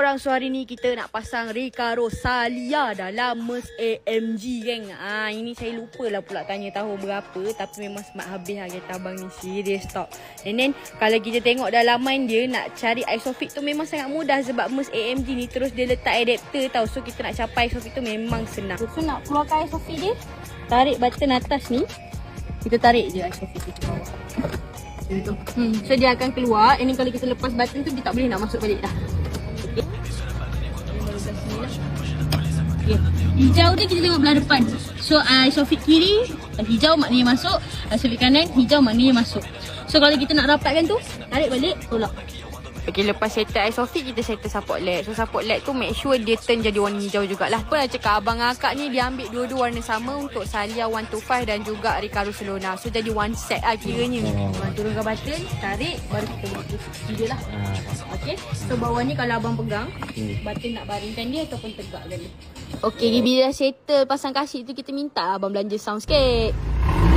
korang, so hari ni kita nak pasang Recaro Salia dalam Merc AMG geng. Ini saya lupa lah pula tanya tahun berapa, tapi memang smart habis lah kereta abang ni, serius tau. And then kalau kita tengok dalaman dia, nak cari isofix tu memang sangat mudah sebab Merc AMG ni terus dia letak adapter tau. So kita nak capai isofix tu memang senang. So nak keluarkan isofix dia, tarik button atas ni, kita tarik je isofix tu bawah. So dia akan keluar. Ini kalau kita lepas button tu, dia tak boleh nak masuk balik dah. Okay. Hijau tu kita tengok belah depan. So isofix kiri hijau maknanya masuk, isofix kanan hijau maknanya masuk. So kalau kita nak rapatkan tu, tarik balik, tolak. Okay, lepas settle isofix, kita settle support leg. So support leg tu make sure dia turn jadi warna hijau jugalah. Apa nak cakap, abang akak ni dia ambil dua-dua warna sama untuk Salia 125 dan juga Recaro Salona. So jadi one set lah kiranya. Turunkan button, tarik, baru kita buat dia lah. Okay, so bawah ni kalau abang pegang, button nak baringkan dia ataupun tegakkan dia. Okay, bila dah settle pasang kasih tu, kita minta abang belanja sound sikit.